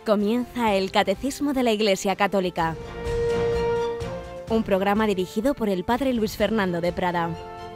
Comienza el Catecismo de la Iglesia Católica, un programa dirigido por el Padre Luis Fernando de Prada.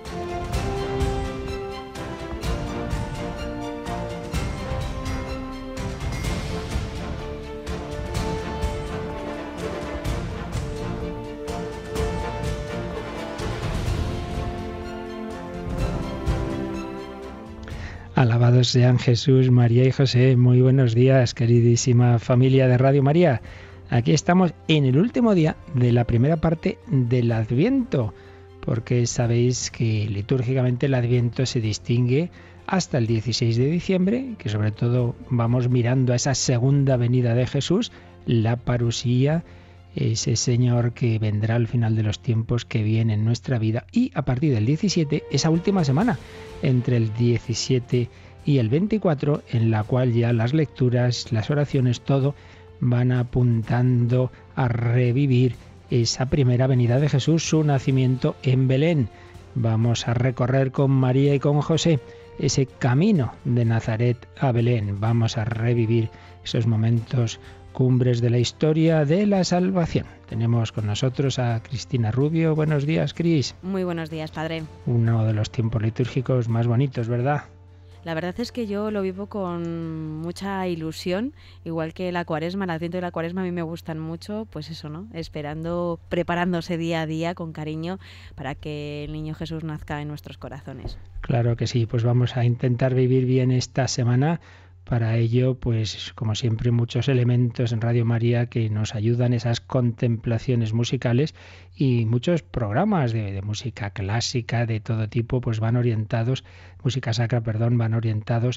Alabados sean Jesús, María y José. Muy buenos días, queridísima familia de Radio María. Aquí estamos en el último día de la primera parte del Adviento, porque sabéis que litúrgicamente el Adviento se distingue hasta el 16 de diciembre, que sobre todo vamos mirando a esa segunda venida de Jesús, la parusía, ese Señor que vendrá al final de los tiempos, que viene en nuestra vida, y a partir del 17, esa última semana, entre el 17 y el 24, en la cual ya las lecturas, las oraciones, todo van apuntando a revivir esa primera venida de Jesús, su nacimiento en Belén. Vamos a recorrer con María y con José ese camino de Nazaret a Belén. Vamos a revivir esos momentos cumbres de la historia de la salvación. Tenemos con nosotros a Cristina Rubio. Buenos días, Cris. Muy buenos días, Padre. Uno de los tiempos litúrgicos más bonitos, ¿verdad? La verdad es que yo lo vivo con mucha ilusión, igual que la Cuaresma, el Adviento y la Cuaresma a mí me gustan mucho, pues eso, ¿no? Esperando, preparándose día a día con cariño para que el niño Jesús nazca en nuestros corazones. Claro que sí, pues vamos a intentar vivir bien esta semana. Para ello, pues como siempre, muchos elementos en Radio María que nos ayudan, esas contemplaciones musicales y muchos programas de música clásica de todo tipo, pues van orientados, música sacra, perdón, van orientados,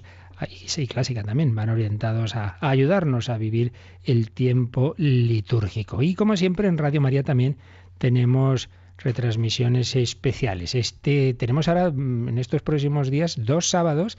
y clásica también, van orientados a ayudarnos a vivir el tiempo litúrgico. Y como siempre en Radio María también tenemos retransmisiones especiales. Tenemos ahora, en estos próximos días, dos sábados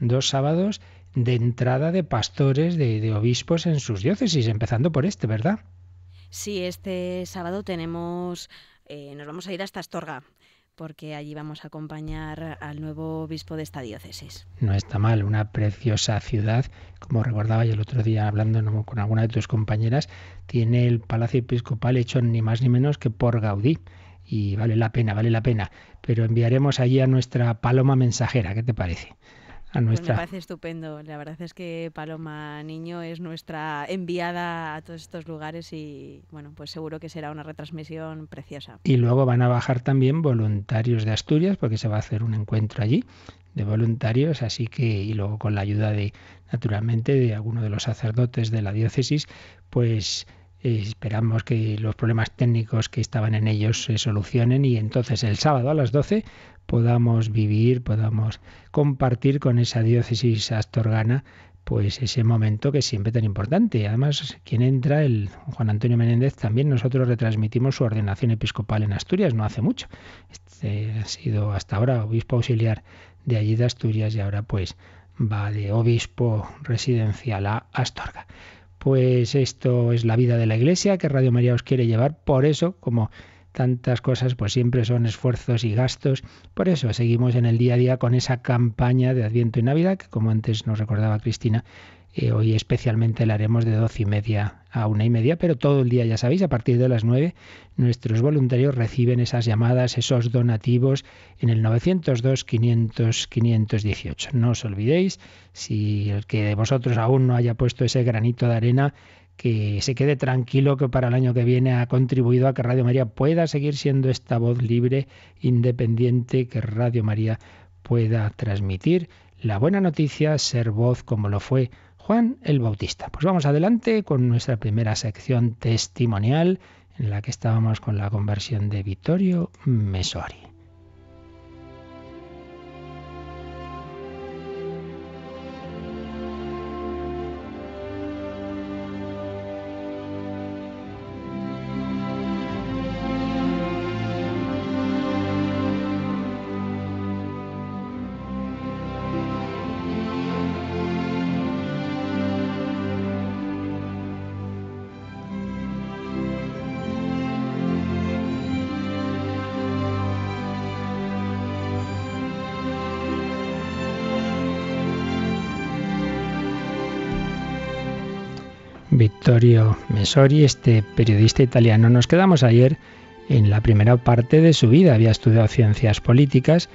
de entrada de pastores, de obispos en sus diócesis, empezando por este, ¿verdad? Sí, este sábado tenemos, nos vamos a ir hasta Astorga, porque allí vamos a acompañar al nuevo obispo de esta diócesis. No está mal, una preciosa ciudad, como recordaba yo el otro día hablando con alguna de tus compañeras, tiene el Palacio Episcopal hecho ni más ni menos que por Gaudí. Y vale la pena, pero enviaremos allí a nuestra paloma mensajera, ¿qué te parece? Pues me parece estupendo. La verdad es que Paloma Niño es nuestra enviada a todos estos lugares y bueno, pues seguro que será una retransmisión preciosa. Y luego van a bajar también voluntarios de Asturias, porque se va a hacer un encuentro allí de voluntarios, así que, y luego con la ayuda naturalmente, de alguno de los sacerdotes de la diócesis, pues esperamos que los problemas técnicos que estaban en ellos se solucionen y entonces el sábado a las 12 podamos compartir con esa diócesis astorgana pues ese momento que es siempre tan importante. Además, quien entra, el Juan Antonio Menéndez, también nosotros retransmitimos su ordenación episcopal en Asturias no hace mucho. Ha sido hasta ahora obispo auxiliar de allí de Asturias y ahora pues va de obispo residencial a Astorga. Pues esto es la vida de la Iglesia que Radio María os quiere llevar. Por eso, como tantas cosas, pues siempre son esfuerzos y gastos. Por eso seguimos en el día a día con esa campaña de Adviento y Navidad, que como antes nos recordaba Cristina, hoy especialmente la haremos de 12:30 a 1:30, pero todo el día, ya sabéis, a partir de las 9, nuestros voluntarios reciben esas llamadas, esos donativos en el 902-500-518. No os olvidéis, si el que de vosotros aún no haya puesto ese granito de arena, que se quede tranquilo, que para el año que viene ha contribuido a que Radio María pueda seguir siendo esta voz libre, independiente, que Radio María pueda transmitir la buena noticia, ser voz como lo fue Juan el Bautista. Pues vamos adelante con nuestra primera sección testimonial, en la que estábamos con la conversión de Vittorio Messori. Vittorio Messori, este periodista italiano. Nos quedamos ayer en la primera parte de su vida. Había estudiado ciencias políticas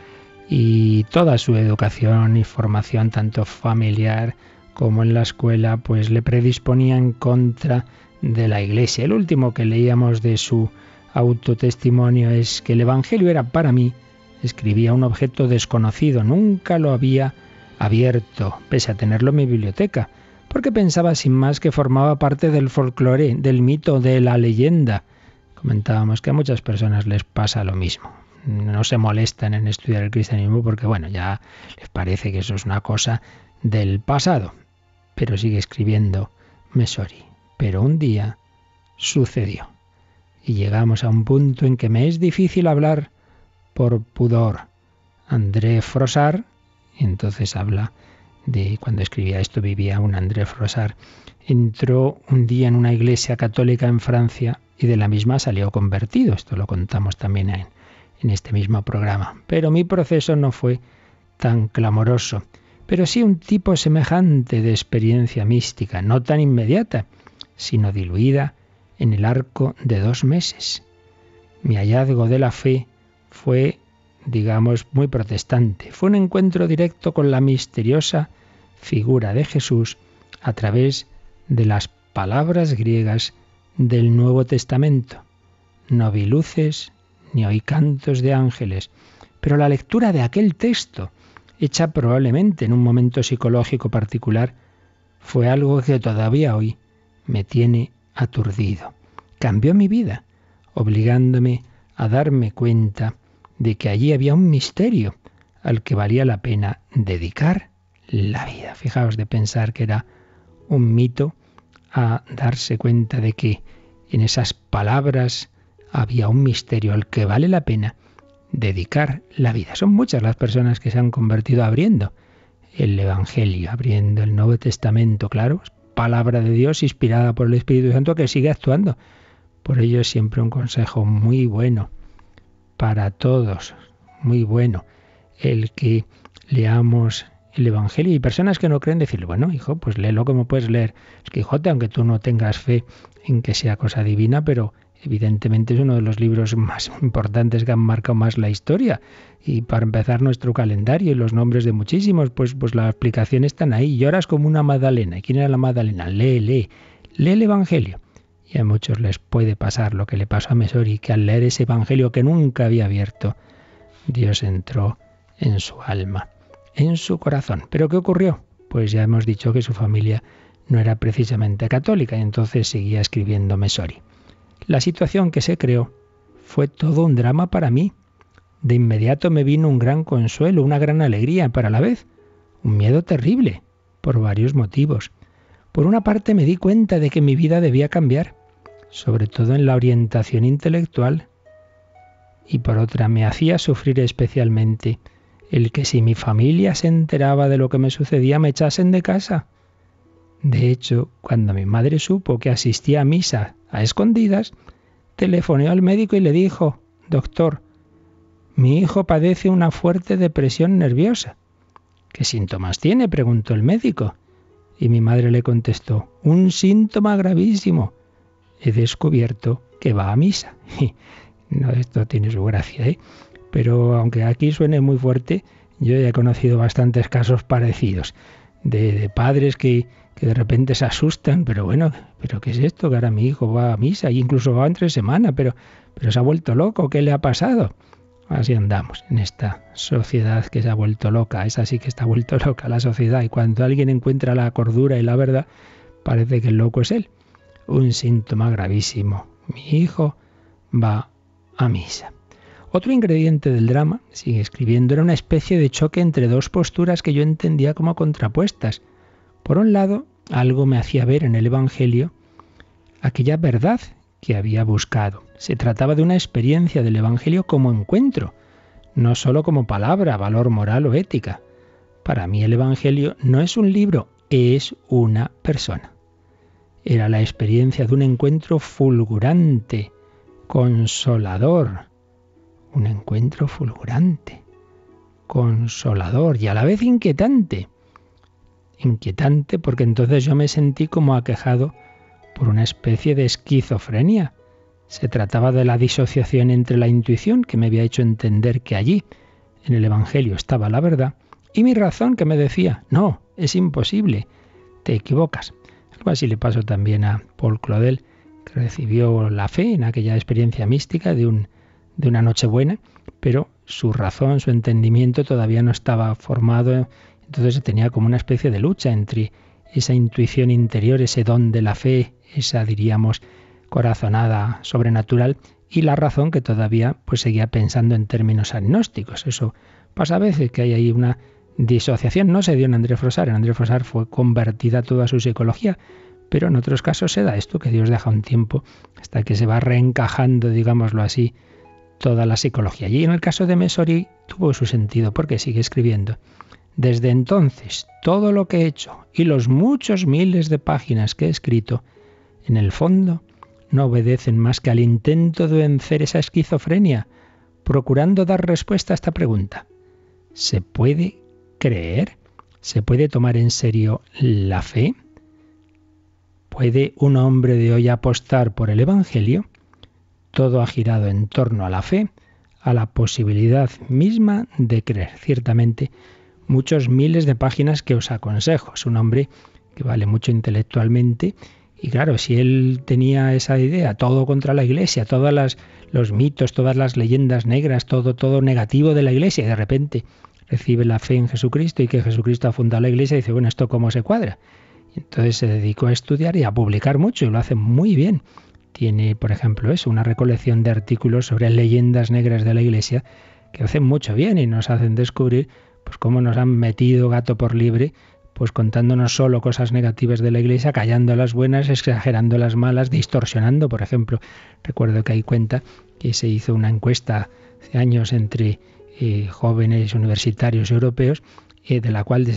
y toda su educación y formación, tanto familiar como en la escuela, pues le predisponía en contra de la Iglesia. El último que leíamos de su autotestimonio es que el Evangelio era para mí, escribía, un objeto desconocido. Nunca lo había abierto, pese a tenerlo en mi biblioteca, porque pensaba sin más que formaba parte del folclore, del mito, de la leyenda. Comentábamos que a muchas personas les pasa lo mismo. No se molestan en estudiar el cristianismo porque, bueno, ya les parece que eso es una cosa del pasado. Pero sigue escribiendo Messori. Pero un día sucedió. Y llegamos a un punto en que me es difícil hablar por pudor. André Froissart, y entonces habla de cuando escribía esto, vivía un André Froissart, entró un día en una iglesia católica en Francia y de la misma salió convertido. Esto lo contamos también en este mismo programa. Pero mi proceso no fue tan clamoroso, pero sí un tipo semejante de experiencia mística, no tan inmediata, sino diluida en el arco de 2 meses. Mi hallazgo de la fe fue, digamos, muy protestante. Fue un encuentro directo con la misteriosa figura de Jesús a través de las palabras griegas del Nuevo Testamento. No vi luces ni oí cantos de ángeles, pero la lectura de aquel texto, hecha probablemente en un momento psicológico particular, fue algo que todavía hoy me tiene aturdido. Cambió mi vida, obligándome a darme cuenta de que allí había un misterio al que valía la pena dedicar la vida. Fijaos, de pensar que era un mito a darse cuenta de que en esas palabras había un misterio al que vale la pena dedicar la vida. Son muchas las personas que se han convertido abriendo el Evangelio, abriendo el Nuevo Testamento, claro, palabra de Dios inspirada por el Espíritu Santo que sigue actuando. Por ello es siempre un consejo muy bueno para todos, muy bueno, el que leamos el Evangelio. Y personas que no creen decirle, bueno, hijo, pues léelo como puedes leer. Es que, hijote, aunque tú no tengas fe en que sea cosa divina, pero evidentemente es uno de los libros más importantes que han marcado más la historia. Y para empezar nuestro calendario y los nombres de muchísimos, pues las explicaciones están ahí. Lloras como una Magdalena. ¿Y quién era la Magdalena? Lee el Evangelio. Y a muchos les puede pasar lo que le pasó a Messori, que al leer ese Evangelio que nunca había abierto, Dios entró en su alma, en su corazón. ¿Pero qué ocurrió? Pues ya hemos dicho que su familia no era precisamente católica y entonces seguía escribiendo Messori. La situación que se creó fue todo un drama para mí. De inmediato me vino un gran consuelo, una gran alegría, pero a la vez un miedo terrible, por varios motivos. Por una parte me di cuenta de que mi vida debía cambiar, sobre todo en la orientación intelectual, y por otra me hacía sufrir especialmente el que si mi familia se enteraba de lo que me sucedía me echasen de casa. De hecho, cuando mi madre supo que asistía a misa a escondidas, telefoneó al médico y le dijo, doctor, mi hijo padece una fuerte depresión nerviosa. ¿Qué síntomas tiene?, preguntó el médico. Y mi madre le contestó, un síntoma gravísimo. He descubierto que va a misa. No, esto tiene su gracia, ¿eh? Pero aunque aquí suene muy fuerte, yo ya he conocido bastantes casos parecidos de padres que de repente se asustan, pero bueno, ¿pero qué es esto? Que ahora mi hijo va a misa e incluso va entre semana, pero se ha vuelto loco, ¿qué le ha pasado? Así andamos en esta sociedad que se ha vuelto loca, esa sí que está vuelto loca la sociedad, y cuando alguien encuentra la cordura y la verdad, parece que el loco es él. Un síntoma gravísimo. Mi hijo va a misa. Otro ingrediente del drama, sigue escribiendo, era una especie de choque entre dos posturas que yo entendía como contrapuestas. Por un lado, algo me hacía ver en el Evangelio aquella verdad que había buscado. Se trataba de una experiencia del Evangelio como encuentro, no solo como palabra, valor moral o ética. Para mí el Evangelio no es un libro, es una persona. Era la experiencia de un encuentro fulgurante, consolador. Un encuentro fulgurante, consolador y a la vez inquietante. Inquietante porque entonces yo me sentí como aquejado por una especie de esquizofrenia. Se trataba de la disociación entre la intuición, que me había hecho entender que allí, en el Evangelio, estaba la verdad, y mi razón, que me decía, no, es imposible, te equivocas. Algo así le pasó también a Paul Claudel, que recibió la fe en aquella experiencia mística de una Nochebuena, pero su razón, su entendimiento todavía no estaba formado, entonces tenía como una especie de lucha entre esa intuición interior, ese don de la fe, esa, diríamos, corazonada sobrenatural, y la razón que todavía pues seguía pensando en términos agnósticos. Eso pasa a veces, que hay ahí una disociación. No se dio en André Frossard. En André Frossard fue convertida toda su psicología, pero en otros casos se da esto, que Dios deja un tiempo hasta que se va reencajando, digámoslo así, toda la psicología. Y en el caso de Mesori tuvo su sentido, porque sigue escribiendo. Desde entonces, todo lo que he hecho y los muchos miles de páginas que he escrito, en el fondo, no obedecen más que al intento de vencer esa esquizofrenia, procurando dar respuesta a esta pregunta. ¿Se puede creer? ¿Se puede tomar en serio la fe? ¿Puede un hombre de hoy apostar por el Evangelio? Todo ha girado en torno a la fe, a la posibilidad misma de creer. Ciertamente, muchos miles de páginas que os aconsejo. Es un hombre que vale mucho intelectualmente. Y claro, si él tenía esa idea, todo contra la Iglesia, todos los mitos, todas las leyendas negras, todo negativo de la Iglesia, y de repente recibe la fe en Jesucristo y que Jesucristo ha fundado la Iglesia, y dice, bueno, ¿esto cómo se cuadra? Y entonces se dedicó a estudiar y a publicar mucho, y lo hace muy bien. Tiene, por ejemplo, una recolección de artículos sobre leyendas negras de la Iglesia que hacen mucho bien y nos hacen descubrir pues cómo nos han metido gato por liebre, pues contándonos solo cosas negativas de la Iglesia, callando las buenas, exagerando las malas, distorsionando. Por ejemplo, recuerdo que hay cuenta que se hizo una encuesta hace años entre jóvenes universitarios europeos, de la cual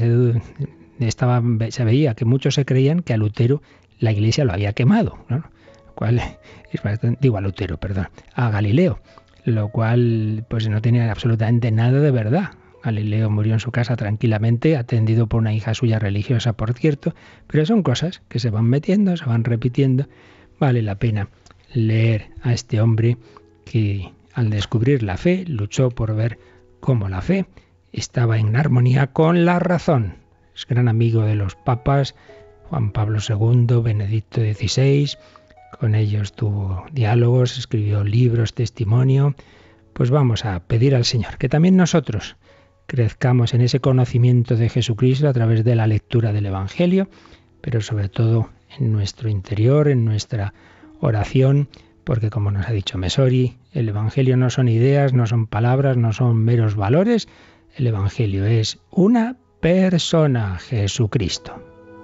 se veía que muchos se creían que a Lutero la Iglesia lo había quemado, ¿no? Lo cual es bastante, digo a Lutero, perdón, a Galileo, lo cual pues no tenía absolutamente nada de verdad. Galileo murió en su casa tranquilamente, atendido por una hija suya religiosa, por cierto, pero son cosas que se van metiendo, se van repitiendo. Vale la pena leer a este hombre que al descubrir la fe luchó por ver cómo la fe estaba en armonía con la razón. Es gran amigo de los papas, Juan Pablo II, Benedicto XVI, con ellos tuvo diálogos, escribió libros, testimonio. Pues vamos a pedir al Señor que también nosotros crezcamos en ese conocimiento de Jesucristo a través de la lectura del Evangelio, pero sobre todo en nuestro interior, en nuestra oración, porque como nos ha dicho Mesori, el Evangelio no son ideas, no son palabras, no son meros valores, el Evangelio es una persona, Jesucristo.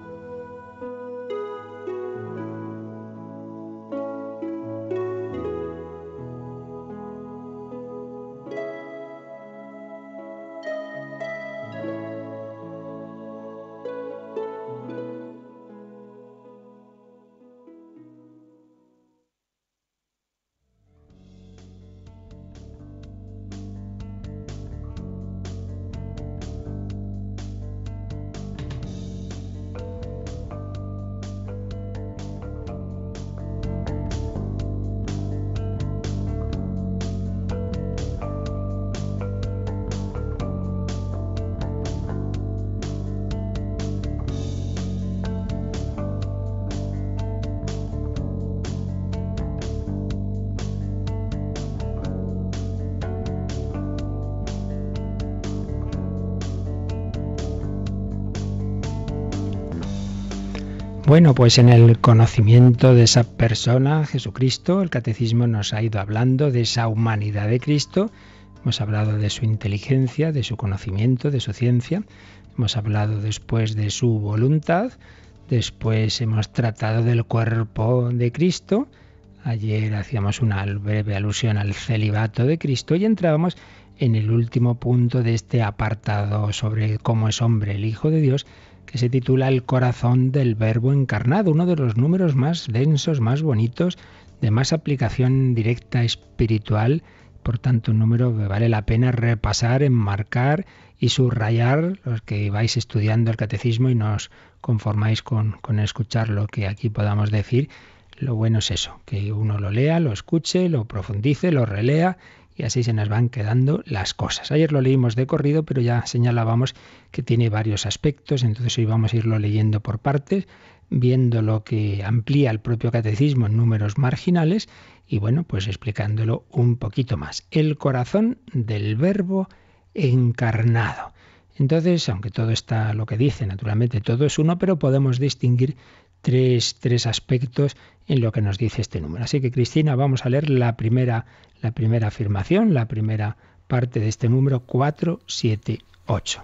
Bueno, pues en el conocimiento de esa persona, Jesucristo, el Catecismo nos ha ido hablando de esa humanidad de Cristo, hemos hablado de su inteligencia, de su conocimiento, de su ciencia, hemos hablado después de su voluntad, después hemos tratado del cuerpo de Cristo, ayer hacíamos una breve alusión al celibato de Cristo y entrábamos en el último punto de este apartado sobre cómo es hombre el Hijo de Dios, que se titula El corazón del Verbo encarnado, uno de los números más densos, más bonitos, de más aplicación directa espiritual Por tanto, un número que vale la pena repasar, enmarcar y subrayar los que vais estudiando el catecismo y no os conformáis con escuchar lo que aquí podamos decir. Lo bueno es eso, que uno lo lea, lo escuche, lo profundice, lo relea y así se nos van quedando las cosas. Ayer lo leímos de corrido, pero ya señalábamos que tiene varios aspectos, entonces hoy vamos a irlo leyendo por partes, viendo lo que amplía el propio catecismo en números marginales y bueno, pues explicándolo un poquito más. El corazón del Verbo encarnado. Entonces, aunque todo está lo que dice, naturalmente todo es uno, pero podemos distinguir tres aspectos en lo que nos dice este número. Así que, Cristina, vamos a leer la primera afirmación, la primera parte de este número 478.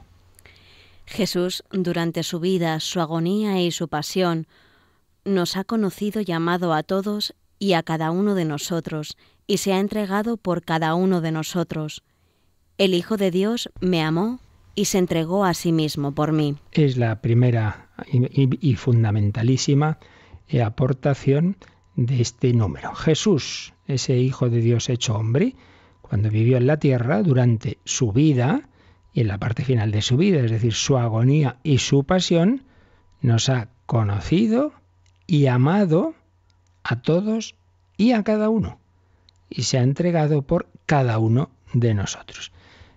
Jesús, durante su vida, su agonía y su pasión, nos ha conocido y amado a todos y a cada uno de nosotros, y se ha entregado por cada uno de nosotros. El Hijo de Dios me amó y se entregó a sí mismo por mí. Es la primera y fundamentalísima aportación de este número. Jesús, ese Hijo de Dios hecho hombre, cuando vivió en la tierra durante su vida y en la parte final de su vida, es decir, su agonía y su pasión, nos ha conocido y amado a todos y a cada uno, y se ha entregado por cada uno de nosotros.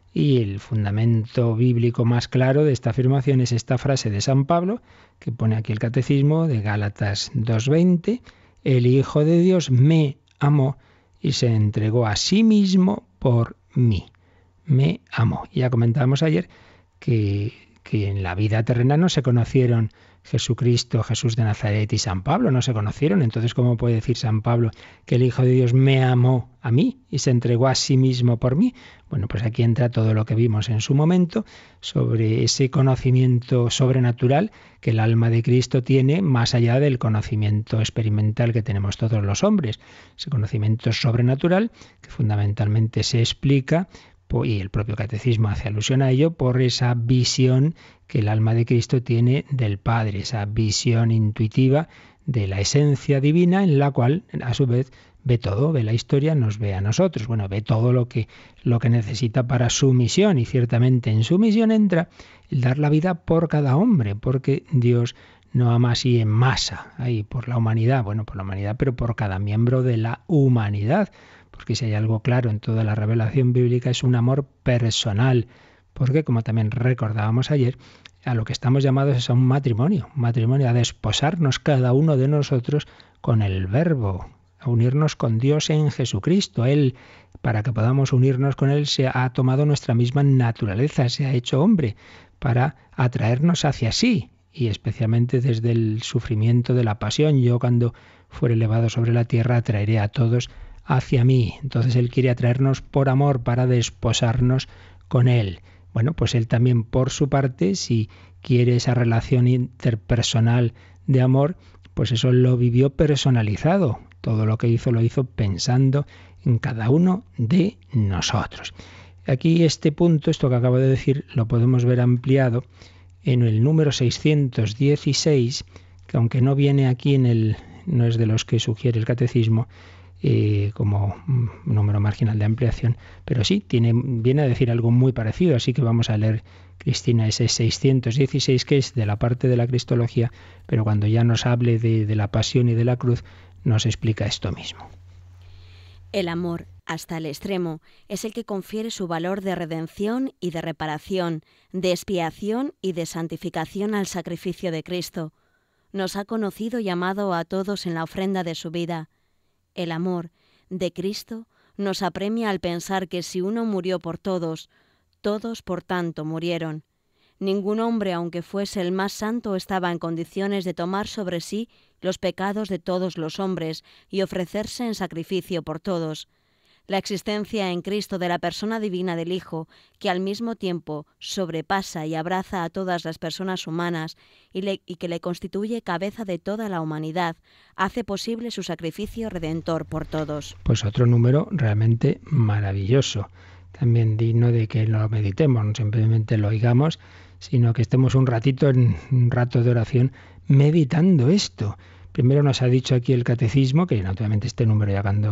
Y el fundamento bíblico más claro de esta afirmación es esta frase de San Pablo, que pone aquí el Catecismo de Gálatas 2:20, el Hijo de Dios me amó y se entregó a sí mismo por mí. Me amó. Y ya comentábamos ayer que en la vida terrena no se conocieron Jesucristo, Jesús de Nazaret y San Pablo, no se conocieron. Entonces, ¿cómo puede decir San Pablo que el Hijo de Dios me amó a mí y se entregó a sí mismo por mí? Bueno, pues aquí entra todo lo que vimos en su momento sobre ese conocimiento sobrenatural que el alma de Cristo tiene más allá del conocimiento experimental que tenemos todos los hombres. Ese conocimiento sobrenatural que fundamentalmente se explica, y el propio catecismo hace alusión a ello, por esa visión que el alma de Cristo tiene del Padre, esa visión intuitiva de la esencia divina en la cual, a su vez, ve todo, ve la historia, nos ve a nosotros. Bueno, ve todo lo que necesita para su misión, y ciertamente en su misión entra el dar la vida por cada hombre, porque Dios no ama así en masa, ahí por la humanidad, bueno, por la humanidad, pero por cada miembro de la humanidad. Porque si hay algo claro en toda la revelación bíblica es un amor personal, porque como también recordábamos ayer, a lo que estamos llamados es a un matrimonio, a desposarnos cada uno de nosotros con el Verbo, a unirnos con Dios en Jesucristo. Él, para que podamos unirnos con Él, se ha tomado nuestra misma naturaleza, se ha hecho hombre, para atraernos hacia sí, y especialmente desde el sufrimiento de la pasión. Yo, cuando fuere elevado sobre la tierra, atraeré a todos hacia mí. Entonces Él quiere atraernos por amor para desposarnos con Él. Bueno, pues Él también por su parte, si quiere esa relación interpersonal de amor, pues eso lo vivió personalizado. Todo lo que hizo lo hizo pensando en cada uno de nosotros. Aquí este punto, esto que acabo de decir, lo podemos ver ampliado en el número 616, que aunque no viene aquí no es de los que sugiere el catecismo, como número marginal de ampliación, pero sí, viene a decir algo muy parecido, así que vamos a leer, Cristina, ese 616, que es de la parte de la Cristología, pero cuando ya nos hable de la pasión y de la cruz, nos explica esto mismo. El amor, hasta el extremo, es el que confiere su valor de redención y de reparación, de expiación y de santificación al sacrificio de Cristo. Nos ha conocido y amado a todos en la ofrenda de su vida. El amor de Cristo nos apremia al pensar que si uno murió por todos, todos por tanto murieron. Ningún hombre, aunque fuese el más santo, estaba en condiciones de tomar sobre sí los pecados de todos los hombres y ofrecerse en sacrificio por todos. La existencia en Cristo de la persona divina del Hijo, que al mismo tiempo sobrepasa y abraza a todas las personas humanas y que le constituye cabeza de toda la humanidad, hace posible su sacrificio redentor por todos. Pues otro número realmente maravilloso, también digno de que lo meditemos, no simplemente lo oigamos, sino que estemos un ratito en un rato de oración meditando esto. Primero nos ha dicho aquí el catecismo, que naturalmente este número ya cuando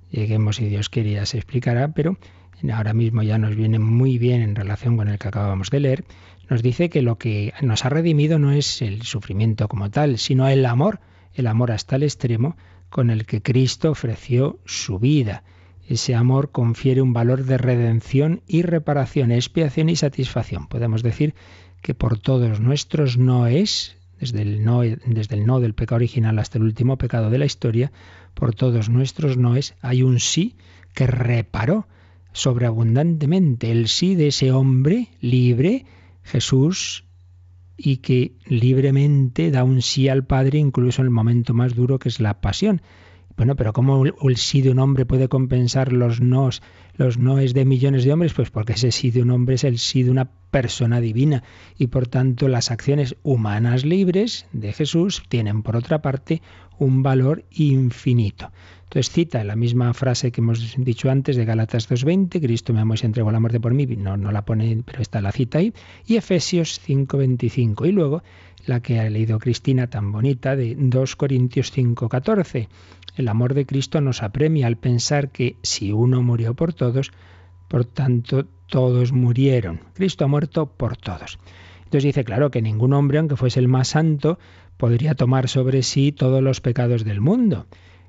lleguemos, si Dios quiere, ya se explicará, pero ahora mismo ya nos viene muy bien en relación con el que acabamos de leer. Nos dice que lo que nos ha redimido no es el sufrimiento como tal, sino el amor hasta el extremo con el que Cristo ofreció su vida. Ese amor confiere un valor de redención y reparación, expiación y satisfacción. Podemos decir que por todos nuestros noes, desde el no del pecado original hasta el último pecado de la historia, por todos nuestros noes hay un sí que reparó sobreabundantemente, el sí de ese hombre libre, Jesús, y que libremente da un sí al Padre incluso en el momento más duro, que es la pasión. Bueno, pero ¿cómo el sí de un hombre puede compensar los noes de millones de hombres? Pues porque ese sí de un hombre es el sí de una persona divina, y por tanto las acciones humanas libres de Jesús tienen por otra parte un valor infinito. Entonces cita la misma frase que hemos dicho antes de Gálatas 2:20, Cristo me amó y se entregó a la muerte por mí, no la pone, pero está la cita ahí, y Efesios 5:25, y luego la que ha leído Cristina tan bonita de 2 Corintios 5:14. El amor de Cristo nos apremia al pensar que si uno murió por todos, por tanto todos murieron. Cristo ha muerto por todos. Entonces dice, claro, que ningún hombre, aunque fuese el más santo, podría tomar sobre sí todos los pecados del mundo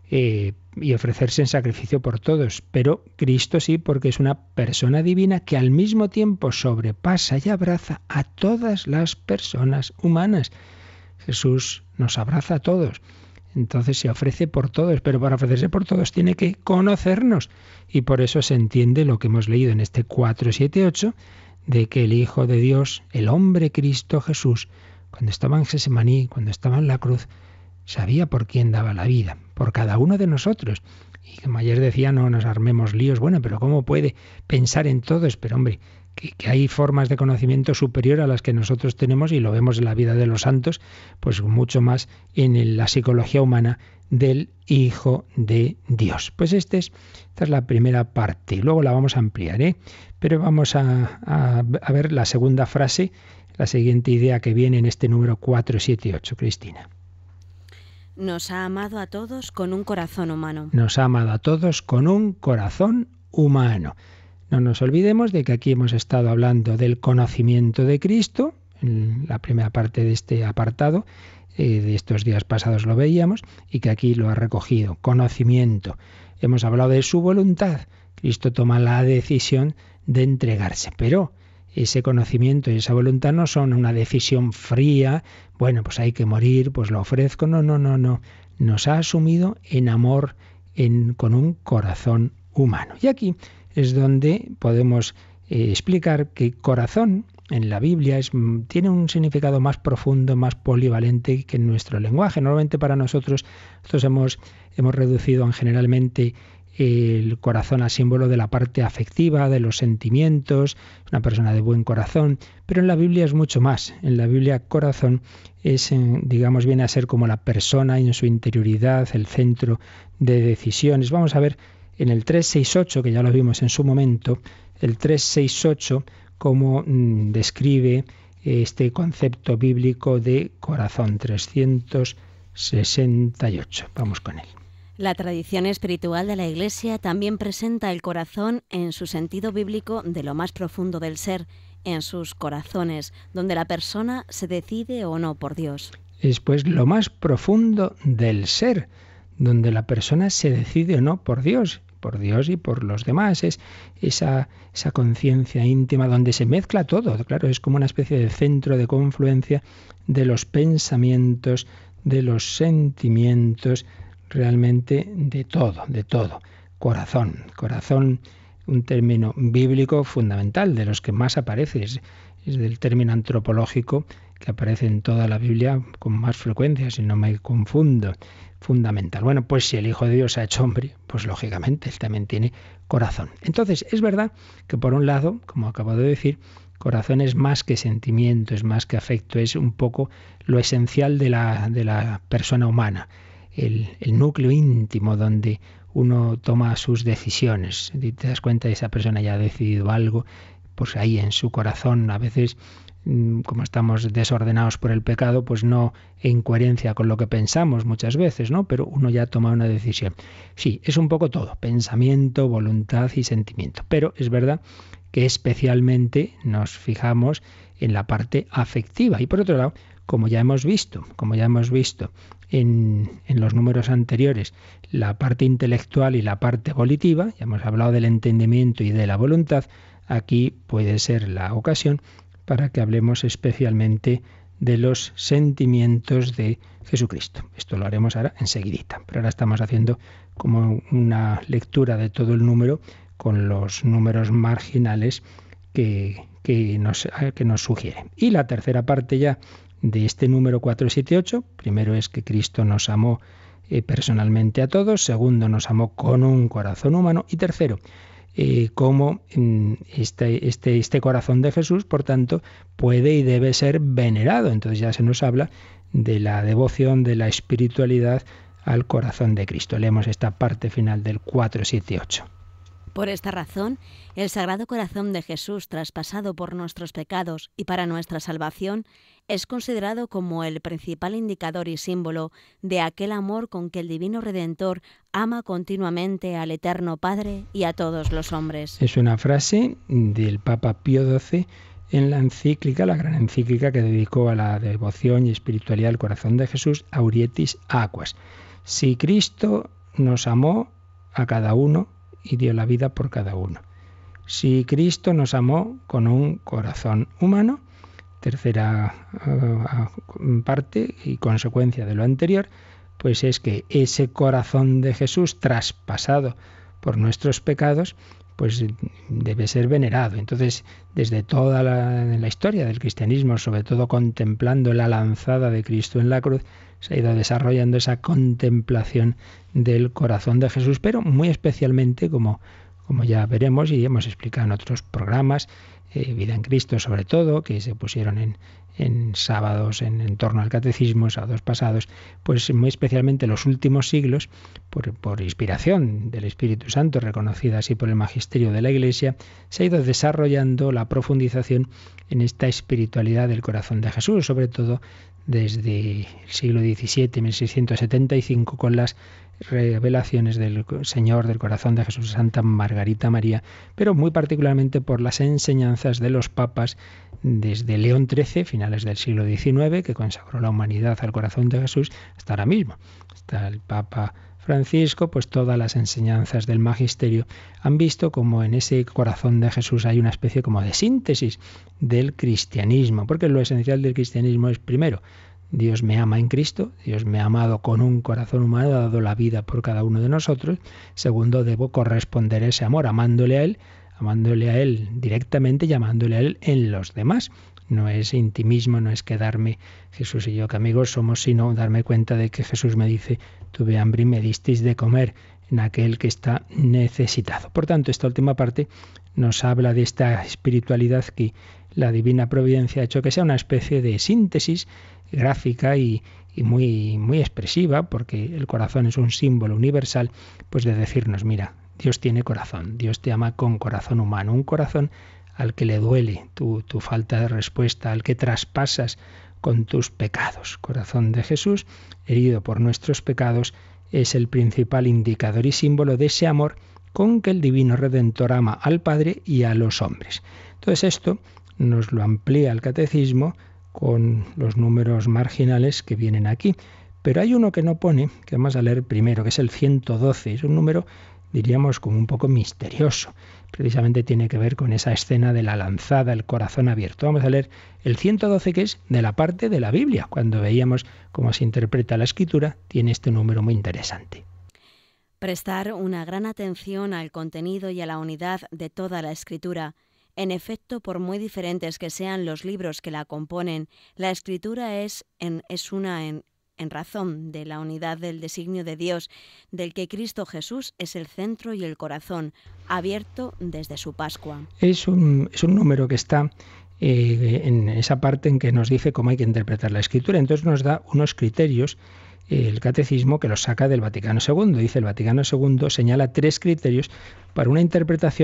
y ofrecerse en sacrificio por todos. Pero Cristo sí, porque es una persona divina que al mismo tiempo sobrepasa y abraza a todas las personas humanas. Jesús nos abraza a todos. Entonces se ofrece por todos, pero para ofrecerse por todos tiene que conocernos. Y por eso se entiende lo que hemos leído en este 4:7-8, de que el Hijo de Dios, el hombre Cristo Jesús, cuando estaba en Gesemaní, cuando estaba en la cruz, sabía por quién daba la vida, por cada uno de nosotros. Y como ayer decía, no nos armemos líos. Bueno, pero ¿cómo puede pensar en todos? Pero hombre, que hay formas de conocimiento superior a las que nosotros tenemos, y lo vemos en la vida de los santos, pues mucho más en la psicología humana del Hijo de Dios. Pues esta es la primera parte, y luego la vamos a ampliar, pero vamos a ver la segunda frase, la siguiente idea que viene en este número 4:7-8, Cristina. Nos ha amado a todos con un corazón humano. Nos ha amado a todos con un corazón humano. No nos olvidemos de que aquí hemos estado hablando del conocimiento de Cristo, en la primera parte de este apartado, de estos días pasados lo veíamos, y que aquí lo ha recogido, conocimiento. Hemos hablado de su voluntad. Cristo toma la decisión de entregarse, pero ese conocimiento y esa voluntad no son una decisión fría, bueno, pues hay que morir, pues lo ofrezco, no. Nos ha asumido en amor, con un corazón humano. Y aquí es donde podemos explicar que corazón en la Biblia tiene un significado más profundo, más polivalente que en nuestro lenguaje. Normalmente para nosotros hemos reducido generalmente el corazón a símbolo de la parte afectiva, de los sentimientos, una persona de buen corazón, pero en la Biblia es mucho más. En la Biblia corazón es, viene a ser como la persona en su interioridad, el centro de decisiones. Vamos a ver en el 3:6-8, que ya lo vimos en su momento, el 3:6-8, cómo describe este concepto bíblico de corazón, 368. Vamos con él. La tradición espiritual de la Iglesia también presenta el corazón en su sentido bíblico de lo más profundo del ser, en sus corazones, donde la persona se decide o no por Dios. Es pues lo más profundo del ser, donde la persona se decide o no por Dios y por los demás. Es esa conciencia íntima donde se mezcla todo. Claro, es como una especie de centro de confluencia de los pensamientos, de los sentimientos, realmente de todo. Corazón, un término bíblico fundamental, de los que más aparece, es del término antropológico que aparece en toda la Biblia con más frecuencia, si no me confundo. Fundamental. Bueno, pues si el Hijo de Dios se ha hecho hombre, pues lógicamente él también tiene corazón. Entonces, es verdad que por un lado, como acabo de decir, corazón es más que sentimiento, es más que afecto, es un poco lo esencial de la persona humana, el núcleo íntimo donde uno toma sus decisiones. Si te das cuenta de esa persona ya ha decidido algo, pues ahí en su corazón a veces como estamos desordenados por el pecado, pues no en coherencia con lo que pensamos muchas veces, ¿no? Pero uno ya toma una decisión. Sí, es un poco todo, pensamiento, voluntad y sentimiento. Pero es verdad que especialmente nos fijamos en la parte afectiva. Y por otro lado, como ya hemos visto en los números anteriores, la parte intelectual y la parte volitiva, ya hemos hablado del entendimiento y de la voluntad, aquí puede ser la ocasión para que hablemos especialmente de los sentimientos de Jesucristo. Esto lo haremos ahora enseguidita, pero ahora estamos haciendo como una lectura de todo el número con los números marginales que nos sugiere. Y la tercera parte ya de este número 478, primero es que Cristo nos amó personalmente a todos, segundo nos amó con un corazón humano y tercero, cómo este corazón de Jesús, por tanto, puede y debe ser venerado. Entonces ya se nos habla de la devoción, de la espiritualidad al corazón de Cristo. Leemos esta parte final del 478. Por esta razón, el Sagrado Corazón de Jesús, traspasado por nuestros pecados y para nuestra salvación, es considerado como el principal indicador y símbolo de aquel amor con que el Divino Redentor ama continuamente al Eterno Padre y a todos los hombres. Es una frase del Papa Pío XII en la encíclica, la gran encíclica que dedicó a la devoción y espiritualidad al corazón de Jesús, Aurietis Aquas. Si Cristo nos amó a cada uno y dio la vida por cada uno. Si Cristo nos amó con un corazón humano, tercera parte y consecuencia de lo anterior, pues es que ese corazón de Jesús traspasado por nuestros pecados, pues debe ser venerado. Entonces, desde toda la historia del cristianismo, sobre todo contemplando la lanzada de Cristo en la cruz, se ha ido desarrollando esa contemplación del corazón de Jesús, pero muy especialmente, como ya veremos y hemos explicado en otros programas, Vida en Cristo sobre todo, que se pusieron en sábados en torno al catecismo, sábados pasados, pues muy especialmente los últimos siglos, por inspiración del Espíritu Santo, reconocida así por el magisterio de la Iglesia, se ha ido desarrollando la profundización en esta espiritualidad del corazón de Jesús, sobre todo desde el siglo XVII, 1675, con las revelaciones del Señor del Corazón de Jesús, Santa Margarita María, pero muy particularmente por las enseñanzas de los papas desde León XIII, finales del siglo XIX, que consagró la humanidad al corazón de Jesús, hasta ahora mismo. Hasta el Papa Francisco, pues todas las enseñanzas del magisterio han visto como en ese corazón de Jesús hay una especie como de síntesis del cristianismo, porque lo esencial del cristianismo es, primero, Dios me ama en Cristo, Dios me ha amado con un corazón humano, ha dado la vida por cada uno de nosotros. Segundo, debo corresponder a ese amor, amándole a Él directamente y amándole a Él en los demás. No es intimismo, no es quedarme, Jesús y yo que amigos somos, sino darme cuenta de que Jesús me dice, tuve hambre y me disteis de comer, en aquel que está necesitado. Por tanto, esta última parte nos habla de esta espiritualidad que la divina providencia ha hecho que sea una especie de síntesis gráfica y muy, muy expresiva, porque el corazón es un símbolo universal, pues de decirnos, mira, Dios tiene corazón, Dios te ama con corazón humano, un corazón al que le duele tu falta de respuesta, al que traspasas con tus pecados. Corazón de Jesús, herido por nuestros pecados, es el principal indicador y símbolo de ese amor con que el Divino Redentor ama al Padre y a los hombres. Entonces esto nos lo amplía el Catecismo con los números marginales que vienen aquí. Pero hay uno que no pone, que vamos a leer primero, que es el 112. Es un número, diríamos, como un poco misterioso. Precisamente tiene que ver con esa escena de la lanzada, el corazón abierto. Vamos a leer el 112, que es de la parte de la Biblia. Cuando veíamos cómo se interpreta la Escritura, tiene este número muy interesante. Prestar una gran atención al contenido y a la unidad de toda la Escritura. En efecto, por muy diferentes que sean los libros que la componen, la Escritura es una en razón de la unidad del designio de Dios, del que Cristo Jesús es el centro y el corazón, abierto desde su Pascua. Es un número que está en esa parte en que nos dice cómo hay que interpretar la Escritura. Entonces nos da unos criterios, el Catecismo, que los saca del Vaticano II. Dice, el Vaticano II señala 3 criterios para una interpretación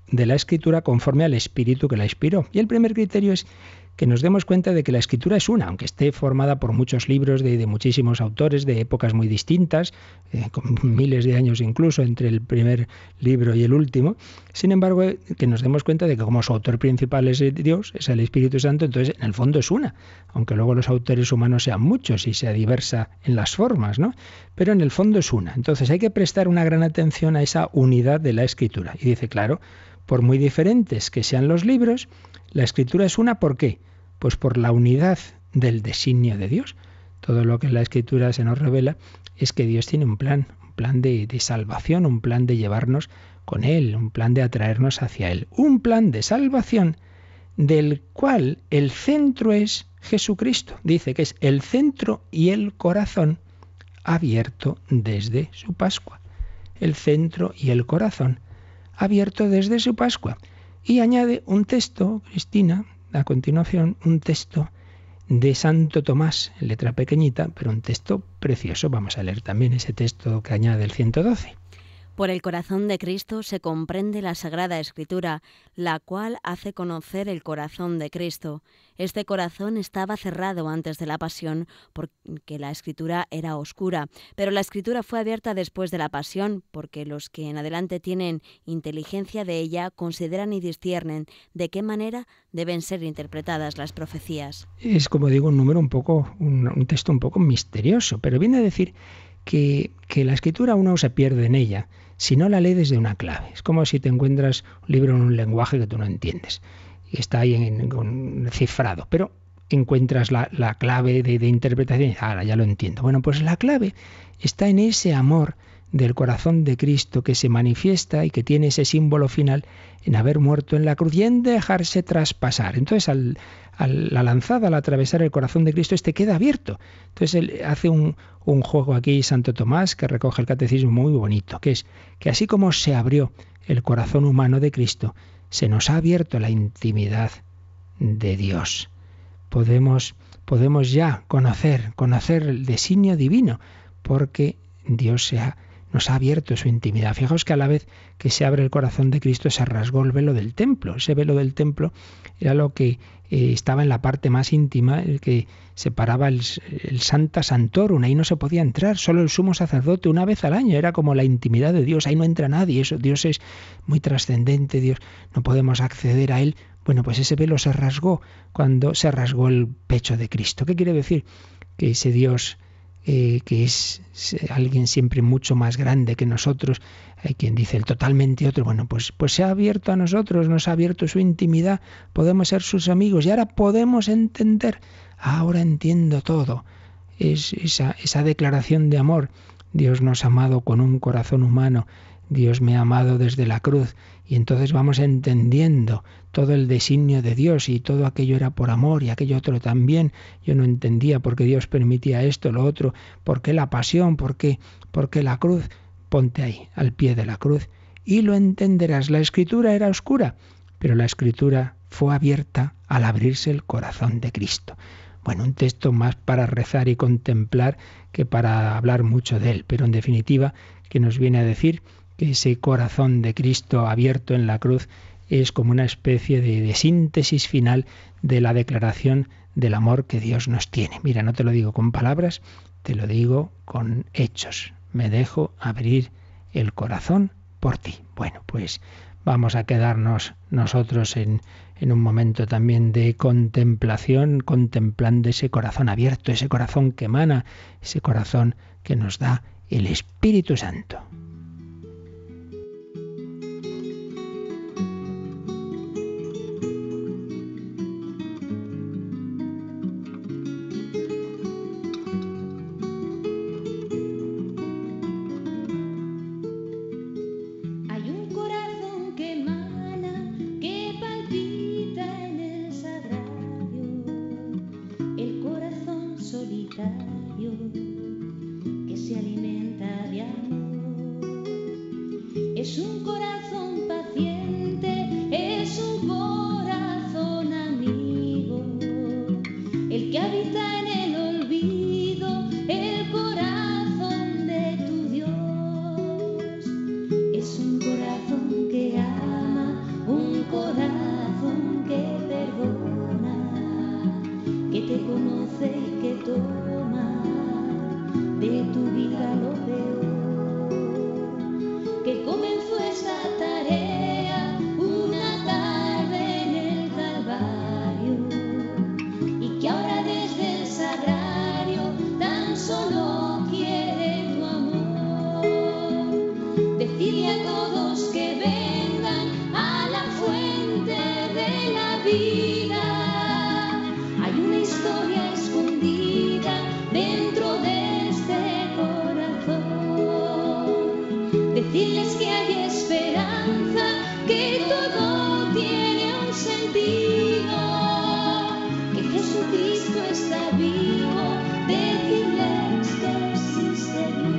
de la Escritura conforme al Espíritu que la inspiró. Y el primer criterio es que nos demos cuenta de que la Escritura es una, aunque esté formada por muchos libros de muchísimos autores de épocas muy distintas, con miles de años incluso entre el primer libro y el último. Sin embargo, que nos demos cuenta de que como su autor principal es Dios, es el Espíritu Santo, entonces en el fondo es una, aunque luego los autores humanos sean muchos y sea diversa en las formas, ¿no? Pero en el fondo es una. Entonces hay que prestar una gran atención a esa unidad de la Escritura. Y dice, claro, por muy diferentes que sean los libros, la Escritura es una, ¿por qué? Pues por la unidad del designio de Dios. Todo lo que en la Escritura se nos revela es que Dios tiene un plan de salvación, un plan de llevarnos con Él, un plan de atraernos hacia Él, un plan de salvación del cual el centro es Jesucristo. Dice que es el centro y el corazón abierto desde su Pascua. El centro y el corazón abierto desde su Pascua. Y añade un texto, Cristina, a continuación, un texto de Santo Tomás, en letra pequeñita, pero un texto precioso. Vamos a leer también ese texto que añade el 112. Por el corazón de Cristo se comprende la Sagrada Escritura, la cual hace conocer el corazón de Cristo. Este corazón estaba cerrado antes de la pasión, porque la Escritura era oscura, pero la Escritura fue abierta después de la pasión, porque los que en adelante tienen inteligencia de ella consideran y disciernen de qué manera deben ser interpretadas las profecías. Es, como digo, un texto un poco misterioso, pero viene a decir que la Escritura uno se pierde en ella si no la lee desde una clave. Es como si te encuentras un libro en un lenguaje que tú no entiendes y está ahí cifrado, pero encuentras la clave de interpretación y ahora ya lo entiendo. Bueno, pues la clave está en ese amor del corazón de Cristo que se manifiesta y que tiene ese símbolo final en haber muerto en la cruz y en dejarse traspasar. Entonces, la lanzada, al atravesar el corazón de Cristo, queda abierto. Entonces, él hace un juego aquí, Santo Tomás, que recoge el catecismo muy bonito, que es que así como se abrió el corazón humano de Cristo, se nos ha abierto la intimidad de Dios. Podemos ya conocer el designio divino, porque Dios nos ha abierto su intimidad. Fijaos que a la vez que se abre el corazón de Cristo se rasgó el velo del templo. Ese velo del templo era lo que estaba en la parte más íntima, el que separaba el Sancta Sanctorum. Ahí no se podía entrar, solo el sumo sacerdote una vez al año. Era como la intimidad de Dios, ahí no entra nadie. Dios es muy trascendente, Dios no podemos acceder a Él. Bueno, pues ese velo se rasgó cuando se rasgó el pecho de Cristo. ¿Qué quiere decir? Que ese Dios que es alguien siempre mucho más grande que nosotros, hay quien dice el totalmente otro, bueno, pues se ha abierto a nosotros, nos ha abierto su intimidad, podemos ser sus amigos y ahora podemos entender, ahora entiendo todo, es esa declaración de amor. Dios nos ha amado con un corazón humano, Dios me ha amado desde la cruz, y entonces vamos entendiendo todo el designio de Dios, y todo aquello era por amor y aquello otro también. Yo no entendía por qué Dios permitía esto, lo otro, por qué la pasión, por qué la cruz. Ponte ahí, al pie de la cruz, y lo entenderás. La Escritura era oscura, pero la Escritura fue abierta al abrirse el corazón de Cristo. Bueno, un texto más para rezar y contemplar que para hablar mucho de él, pero en definitiva que nos viene a decir que ese corazón de Cristo abierto en la cruz es como una especie de síntesis final de la declaración del amor que Dios nos tiene. Mira, no te lo digo con palabras, te lo digo con hechos. Me dejo abrir el corazón por ti. Bueno, pues vamos a quedarnos nosotros en un momento también de contemplación, contemplando ese corazón abierto, ese corazón que emana, ese corazón que nos da el Espíritu Santo. Que se alimenta de amor. vida. Hay una historia escondida dentro de este corazón. Decirles que hay esperanza, que todo tiene un sentido, que Jesucristo está vivo. Decirles que existe Dios.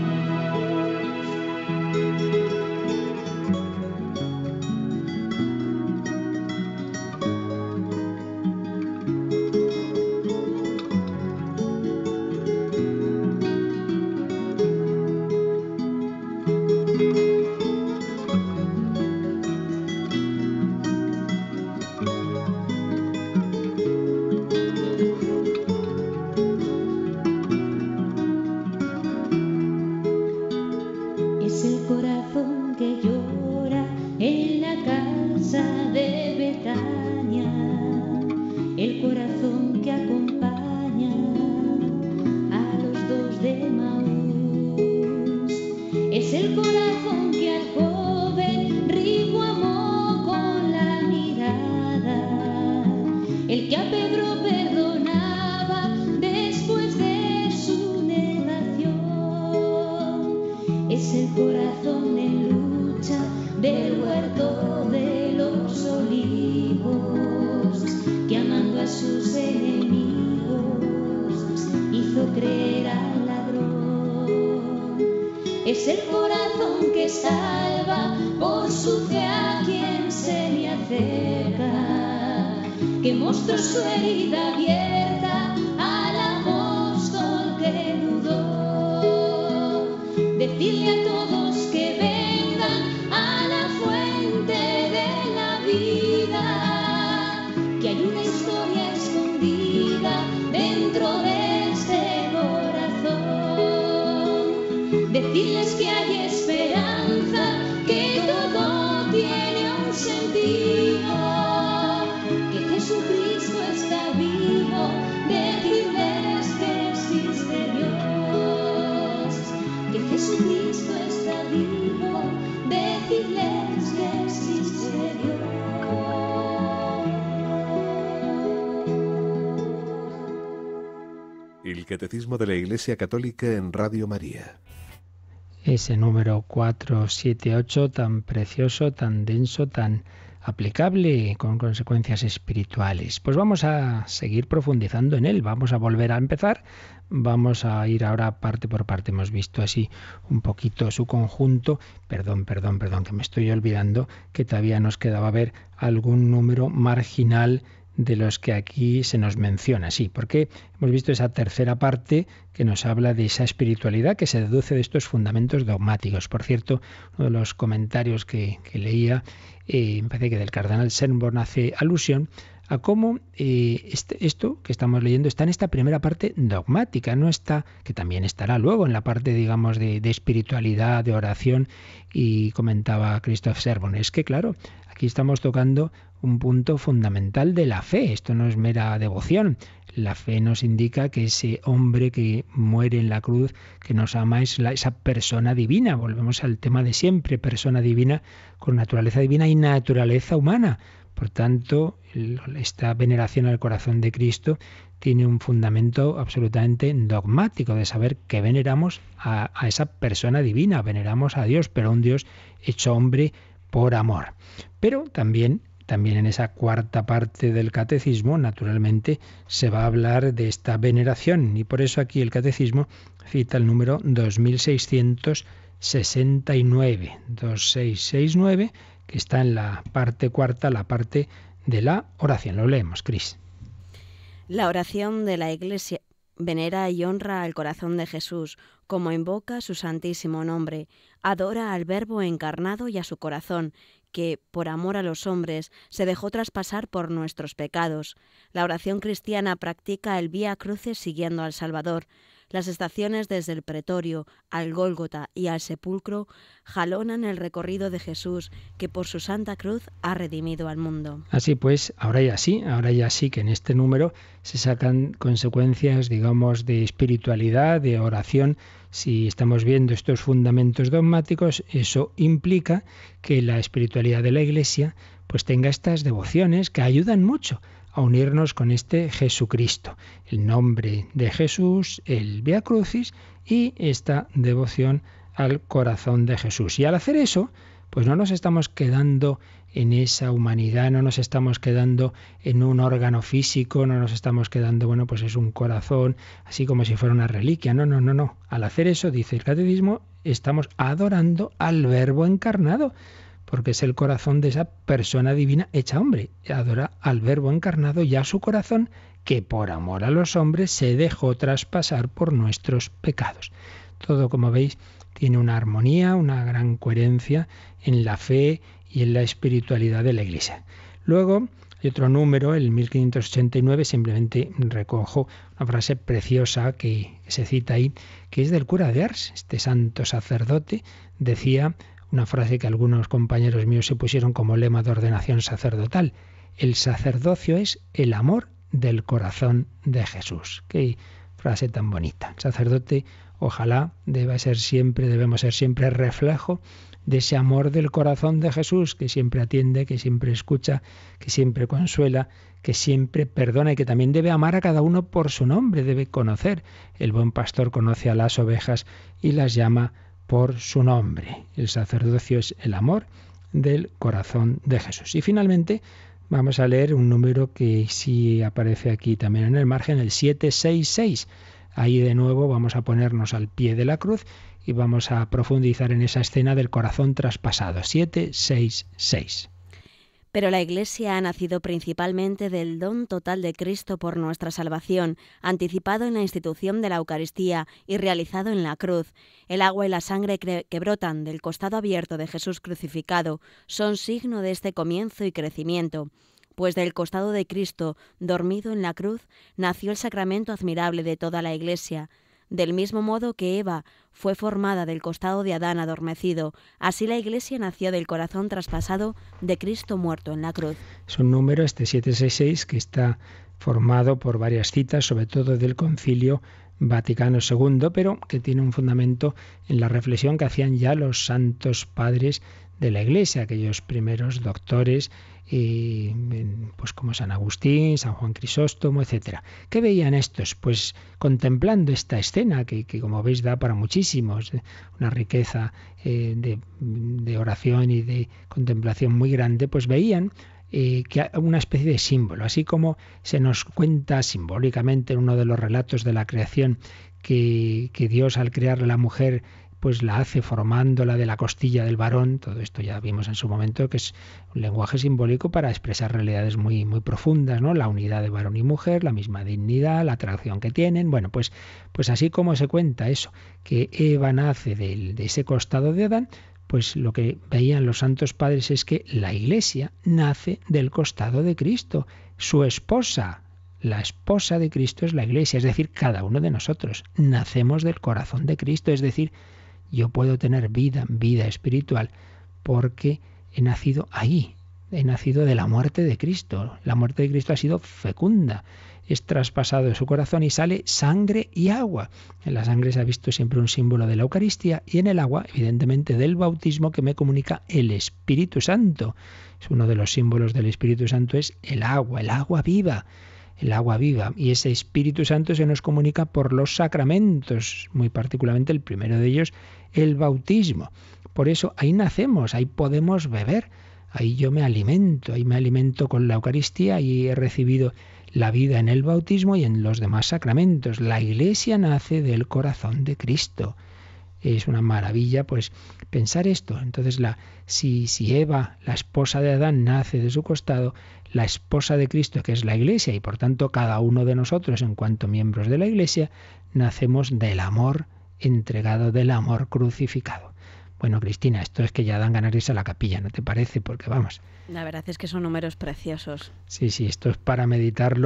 Es el corazón que llora en la casa de Betania, el corazón que acompaña a los dos de Maús. Es el corazón que al joven rico amó con la mirada, el que a Pedro perdonaba después de su negación. Es el corazón en lucha del huerto de los olivos, que amando a sus enemigos hizo creer al ladrón. Es el corazón que salva por su fe a quien se le acerca, que mostró su herida abierta al apóstol que dudó. Decirle a todos que vengan a la fuente de la vida, que hay una historia escondida dentro de este corazón. Decirles que hay esperanza, que todo tiene un sentido, que Jesucristo está vivo. Decirles que existe Dios, que Jesucristo está vivo. Decirles que existe Dios. El Catecismo de la Iglesia Católica en Radio María. Ese número 478 tan precioso, tan denso, tan aplicable, con consecuencias espirituales. Pues vamos a seguir profundizando en él, vamos a volver a empezar, vamos a ir ahora parte por parte. Hemos visto así un poquito su conjunto. Perdón, que me estoy olvidando que todavía nos quedaba ver algún número marginal de los que aquí se nos menciona. Sí, porque hemos visto esa tercera parte que nos habla de esa espiritualidad que se deduce de estos fundamentos dogmáticos. Por cierto, uno de los comentarios que leía, me parece que del cardenal Schönborn, hace alusión a cómo esto que estamos leyendo está en esta primera parte dogmática, no está, que también estará luego en la parte, digamos, de espiritualidad, de oración. Y comentaba Christoph Schönborn, es que claro, aquí estamos tocando un punto fundamental de la fe. Esto no es mera devoción. La fe nos indica que ese hombre que muere en la cruz, que nos ama, es esa persona divina. Volvemos al tema de siempre, persona divina con naturaleza divina y naturaleza humana. Por tanto, esta veneración al corazón de Cristo tiene un fundamento absolutamente dogmático, de saber que veneramos a esa persona divina, veneramos a Dios, pero un Dios hecho hombre por amor. Pero también en esa cuarta parte del catecismo, naturalmente, se va a hablar de esta veneración, y por eso aquí el catecismo cita el número 2669, 2669, que está en la parte cuarta, la parte de la oración. Lo leemos, Cris. La oración de la Iglesia venera y honra al corazón de Jesús, como invoca su santísimo nombre, adora al Verbo encarnado y a su corazón, que, por amor a los hombres, se dejó traspasar por nuestros pecados. La oración cristiana practica el Vía Crucis siguiendo al Salvador. Las estaciones desde el pretorio al Gólgota y al sepulcro jalonan el recorrido de Jesús, que por su santa cruz ha redimido al mundo. Así pues, ahora ya sí que en este número se sacan consecuencias, digamos, de espiritualidad, de oración. Si estamos viendo estos fundamentos dogmáticos, eso implica que la espiritualidad de la Iglesia pues tenga estas devociones que ayudan mucho a unirnos con este Jesucristo, el nombre de Jesús, el Vía Crucis y esta devoción al corazón de Jesús. Y al hacer eso, pues no nos estamos quedando en esa humanidad, no nos estamos quedando en un órgano físico, no nos estamos quedando, bueno, pues es un corazón, así como si fuera una reliquia. No. Al hacer eso, dice el Catecismo, estamos adorando al Verbo encarnado, porque es el corazón de esa persona divina hecha hombre. Adora al Verbo encarnado y a su corazón, que por amor a los hombres se dejó traspasar por nuestros pecados. Todo, como veis, tiene una armonía, una gran coherencia en la fe y en la espiritualidad de la Iglesia. Luego, hay otro número, el 1589, simplemente recojo una frase preciosa que se cita ahí, que es del cura de Ars. Este santo sacerdote decía una frase que algunos compañeros míos se pusieron como lema de ordenación sacerdotal: el sacerdocio es el amor del corazón de Jesús. Qué frase tan bonita. El sacerdote, ojalá, debemos ser siempre reflejo de ese amor del corazón de Jesús, que siempre atiende, que siempre escucha, que siempre consuela, que siempre perdona y que también debe amar a cada uno por su nombre, debe conocer. El buen pastor conoce a las ovejas y las llama por su nombre. El sacerdocio es el amor del corazón de Jesús. Y finalmente vamos a leer un número que sí aparece aquí también en el margen, el 766. Ahí de nuevo vamos a ponernos al pie de la cruz y vamos a profundizar en esa escena del corazón traspasado. 766. Pero la Iglesia ha nacido principalmente del don total de Cristo por nuestra salvación, anticipado en la institución de la Eucaristía y realizado en la cruz. El agua y la sangre que brotan del costado abierto de Jesús crucificado son signo de este comienzo y crecimiento. Pues del costado de Cristo, dormido en la cruz, nació el sacramento admirable de toda la Iglesia. Del mismo modo que Eva fue formada del costado de Adán adormecido, así la Iglesia nació del corazón traspasado de Cristo muerto en la cruz. Es un número, este 766, que está formado por varias citas, sobre todo del Concilio Vaticano II, pero que tiene un fundamento en la reflexión que hacían ya los santos padres de la Iglesia, aquellos primeros doctores, pues como San Agustín, San Juan Crisóstomo, etcétera. ¿Qué veían estos? Pues contemplando esta escena que como veis da para muchísimos, una riqueza de oración y de contemplación muy grande, pues veían que una especie de símbolo, así como se nos cuenta simbólicamente en uno de los relatos de la creación que Dios, al crear a la mujer, pues la hace formándola de la costilla del varón. Todo esto ya vimos en su momento que es un lenguaje simbólico para expresar realidades muy, muy profundas, ¿no? La unidad de varón y mujer, la misma dignidad, la atracción que tienen. Bueno, pues así como se cuenta eso, que Eva nace de ese costado de Adán, pues lo que veían los santos padres es que la Iglesia nace del costado de Cristo. Su esposa, la esposa de Cristo es la Iglesia, es decir, cada uno de nosotros nacemos del corazón de Cristo, es decir, yo puedo tener vida espiritual porque he nacido ahí, he nacido de la muerte de Cristo. La muerte de Cristo ha sido fecunda, es traspasado de su corazón y sale sangre y agua. En la sangre se ha visto siempre un símbolo de la Eucaristía y en el agua, evidentemente, del bautismo que me comunica el Espíritu Santo. Es uno de los símbolos del Espíritu Santo, es el agua viva. El agua viva, y ese Espíritu Santo se nos comunica por los sacramentos, muy particularmente el primero de ellos, el bautismo. Por eso ahí nacemos, ahí podemos beber, ahí yo me alimento con la Eucaristía y he recibido la vida en el bautismo y en los demás sacramentos. La Iglesia nace del corazón de Cristo. Es una maravilla, pues, pensar esto. Entonces, si Eva, la esposa de Adán, nace de su costado, la esposa de Cristo, que es la Iglesia, y por tanto cada uno de nosotros, en cuanto miembros de la Iglesia, nacemos del amor entregado, del amor crucificado. Bueno, Cristina, esto es que ya dan ganas de irse a la capilla, ¿no te parece? Porque vamos. La verdad es que son números preciosos. Sí, esto es para meditarlo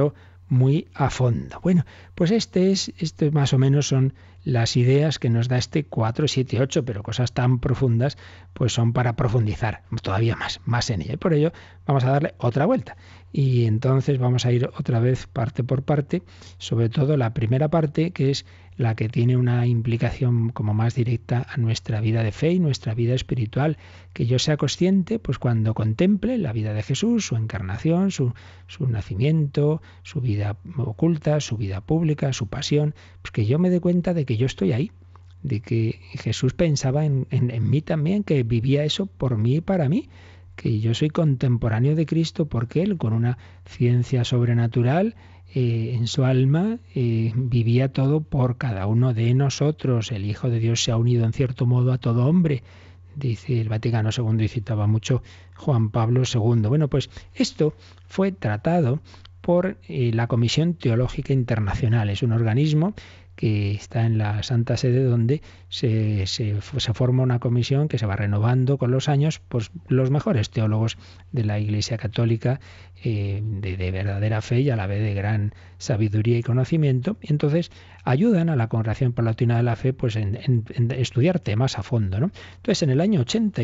muy a fondo. Bueno, pues esto más o menos son las ideas que nos da este 4, 7, 8, pero cosas tan profundas pues son para profundizar todavía más en ella. Y por ello vamos a darle otra vuelta. Y entonces vamos a ir otra vez parte por parte, sobre todo la primera parte, que es la que tiene una implicación como más directa a nuestra vida de fe y nuestra vida espiritual. Que yo sea consciente, pues cuando contemple la vida de Jesús, su encarnación, su nacimiento, su vida oculta, su vida pública, su pasión, pues que yo me dé cuenta de que yo estoy ahí, de que Jesús pensaba en mí también, que vivía eso por mí y para mí, que yo soy contemporáneo de Cristo porque Él, con una ciencia sobrenatural en su alma, vivía todo por cada uno de nosotros. El Hijo de Dios se ha unido en cierto modo a todo hombre, dice el Vaticano II, y citaba mucho Juan Pablo II. Bueno, pues esto fue tratado por la Comisión Teológica Internacional. Es un organismo que está en la Santa Sede, donde se forma una comisión que se va renovando con los años, pues los mejores teólogos de la Iglesia Católica, de verdadera fe y a la vez de gran sabiduría y conocimiento. Y entonces ayudan a la Congregación Palatina de la Fe pues en estudiar temas a fondo, ¿no? Entonces, en el año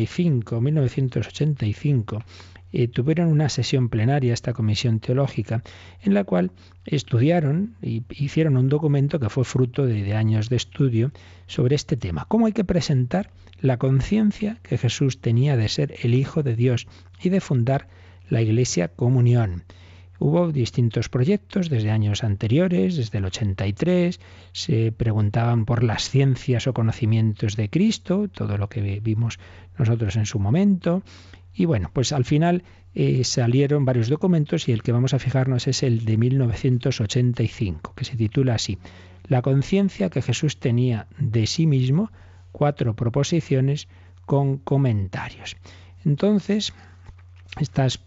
1985, tuvieron una sesión plenaria esta comisión teológica en la cual estudiaron y hicieron un documento que fue fruto de años de estudio sobre este tema. ¿Cómo hay que presentar la conciencia que Jesús tenía de ser el Hijo de Dios y de fundar la Iglesia Comunión? Hubo distintos proyectos desde años anteriores, desde el 83, se preguntaban por las ciencias o conocimientos de Cristo, todo lo que vimos nosotros en su momento. Y bueno, pues al final salieron varios documentos y el que vamos a fijarnos es el de 1985, que se titula así: La conciencia que Jesús tenía de sí mismo, 4 proposiciones con comentarios. Entonces, estas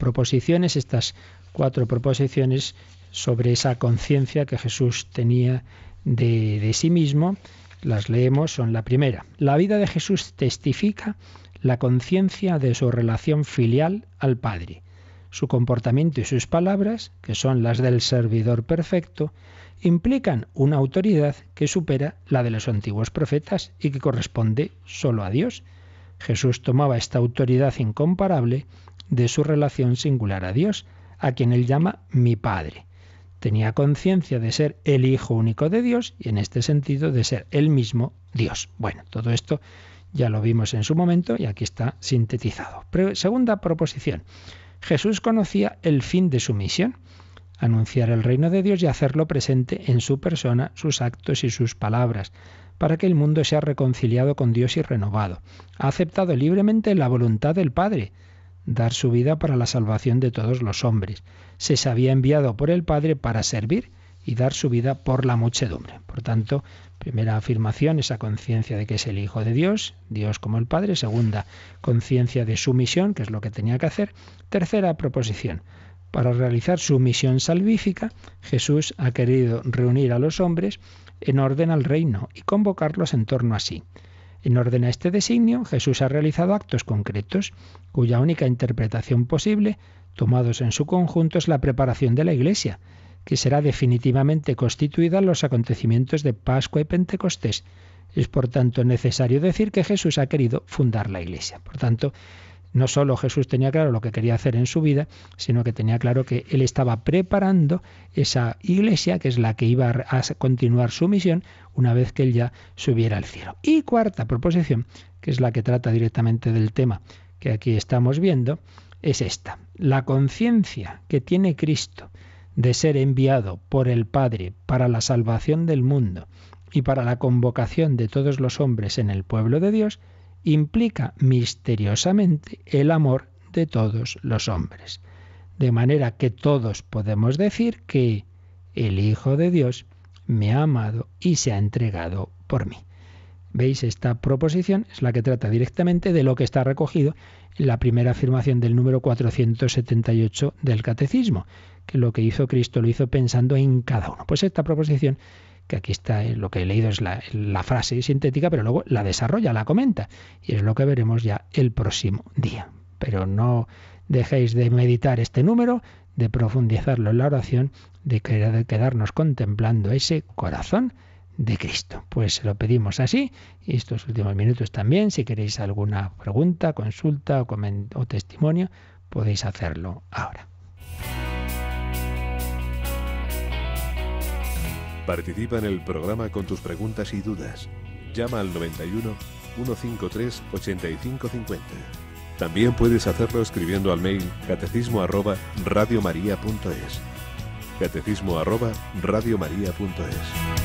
4 proposiciones sobre esa conciencia que Jesús tenía de sí mismo, las leemos, son la primera. La vida de Jesús testifica la conciencia de su relación filial al Padre. Su comportamiento y sus palabras, que son las del servidor perfecto, implican una autoridad que supera la de los antiguos profetas y que corresponde solo a Dios. Jesús tomaba esta autoridad incomparable de su relación singular a Dios, a quien él llama mi Padre. Tenía conciencia de ser el Hijo único de Dios y en este sentido de ser él mismo Dios. Bueno, todo esto ya lo vimos en su momento y aquí está sintetizado. Segunda proposición. Jesús conocía el fin de su misión, anunciar el reino de Dios y hacerlo presente en su persona, sus actos y sus palabras, para que el mundo sea reconciliado con Dios y renovado. Ha aceptado libremente la voluntad del Padre, dar su vida para la salvación de todos los hombres. Se sabía enviado por el Padre para servir y dar su vida por la muchedumbre. Por tanto, primera afirmación, esa conciencia de que es el Hijo de Dios, Dios como el Padre. Segunda, conciencia de su misión, que es lo que tenía que hacer. Tercera proposición, para realizar su misión salvífica, Jesús ha querido reunir a los hombres en orden al reino y convocarlos en torno a sí. En orden a este designio, Jesús ha realizado actos concretos, cuya única interpretación posible, tomados en su conjunto, es la preparación de la Iglesia, que será definitivamente constituida en los acontecimientos de Pascua y Pentecostés. Es por tanto necesario decir que Jesús ha querido fundar la Iglesia. Por tanto, no solo Jesús tenía claro lo que quería hacer en su vida, sino que tenía claro que Él estaba preparando esa Iglesia, que es la que iba a continuar su misión una vez que Él ya subiera al cielo. Y cuarta proposición, que es la que trata directamente del tema que aquí estamos viendo, es esta: la conciencia que tiene Cristo de ser enviado por el Padre para la salvación del mundo y para la convocación de todos los hombres en el pueblo de Dios, implica misteriosamente el amor de todos los hombres. De manera que todos podemos decir que el Hijo de Dios me ha amado y se ha entregado por mí. ¿Veis? Esta proposición es la que trata directamente de lo que está recogido en la primera afirmación del número 478 del Catecismo, que lo que hizo Cristo lo hizo pensando en cada uno. Pues esta proposición, que aquí está, lo que he leído es la frase sintética, pero luego la desarrolla, la comenta, y es lo que veremos ya el próximo día. Pero no dejéis de meditar este número de profundizarlo en la oración, de quedarnos contemplando ese corazón de Cristo. Pues se lo pedimos así, y estos últimos minutos también, si queréis alguna pregunta, consulta o testimonio, podéis hacerlo ahora. Participa en el programa con tus preguntas y dudas. Llama al 91 153 8550. También puedes hacerlo escribiendo al mail catecismo@radiomaria.es. catecismo@radiomaria.es.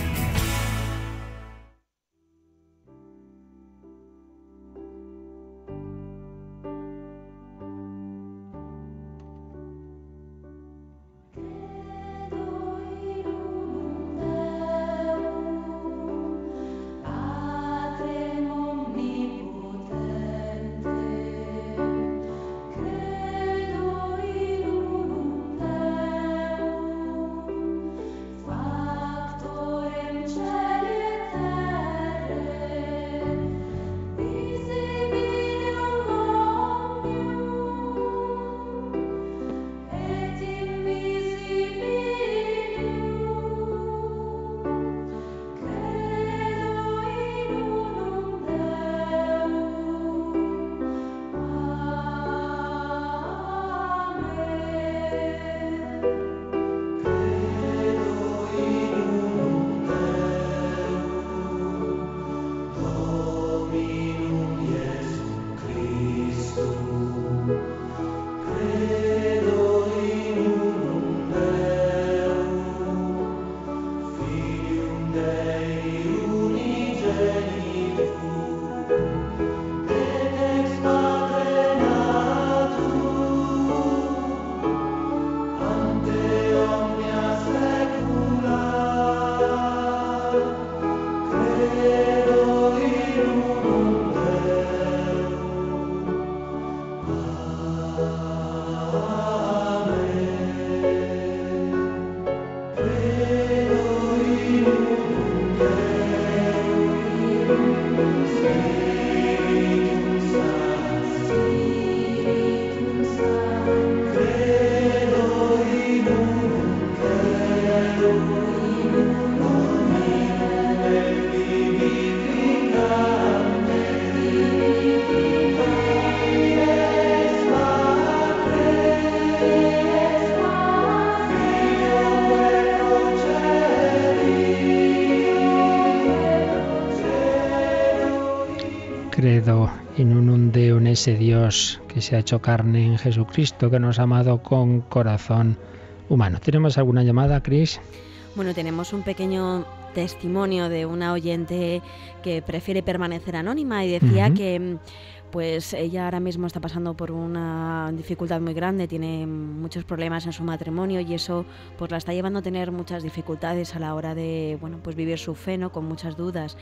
Credo in unum Deum, ese Dios que se ha hecho carne en Jesucristo, que nos ha amado con corazón humano. ¿Tenemos alguna llamada, Cris? Bueno, tenemos un pequeño testimonio de una oyente que prefiere permanecer anónima y decía que pues ella ahora mismo está pasando por una dificultad muy grande, tiene muchos problemas en su matrimonio y eso pues la está llevando a tener muchas dificultades a la hora de, bueno, pues vivir su fe, ¿no? Con muchas dudas.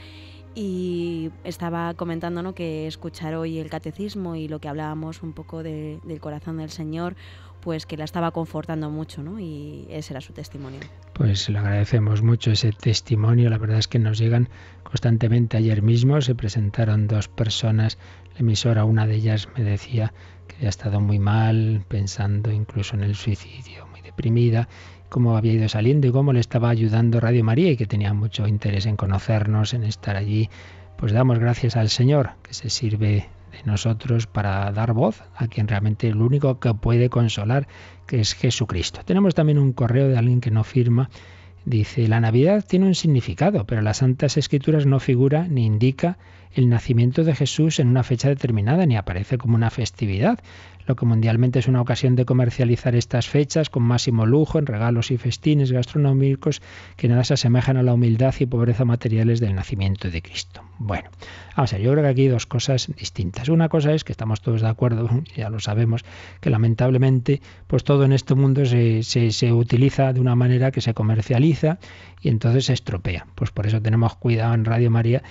Y estaba comentando, ¿no?, que escuchar hoy el catecismo y lo que hablábamos un poco del corazón del Señor, pues que la estaba confortando mucho, ¿no? Y ese era su testimonio. Pues le agradecemos mucho ese testimonio. La verdad es que nos llegan constantemente. Ayer mismo se presentaron 2 personas. La emisora, una de ellas me decía que había estado muy mal, pensando incluso en el suicidio, muy deprimida, cómo había ido saliendo y cómo le estaba ayudando Radio María y que tenía mucho interés en conocernos, en estar allí. Pues damos gracias al Señor, que se sirve de nosotros para dar voz a quien realmente el único que puede consolar, que es Jesucristo. Tenemos también un correo de alguien que no firma. Dice: la Navidad tiene un significado, pero las Santas Escrituras no figura ni indica el nacimiento de Jesús en una fecha determinada, ni aparece como una festividad. Lo que mundialmente es una ocasión de comercializar estas fechas con máximo lujo en regalos y festines gastronómicos que nada se asemejan a la humildad y pobreza materiales del nacimiento de Cristo. Bueno, vamos a ver, yo creo que aquí hay 2 cosas distintas. Una cosa es que estamos todos de acuerdo, ya lo sabemos, que lamentablemente pues todo en este mundo se utiliza de una manera que se comercializa y entonces se estropea. Pues por eso tenemos cuidado en Radio María